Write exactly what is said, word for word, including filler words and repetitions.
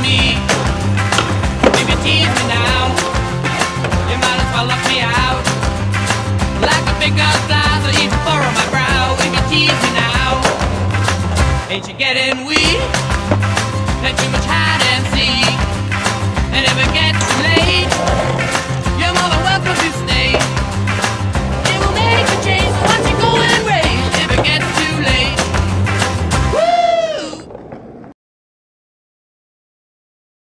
me. If you tease me now, you might as well lock me out. Like a big girl's eyes or even furrow my brow. If you tease me now, ain't you getting weak? Let you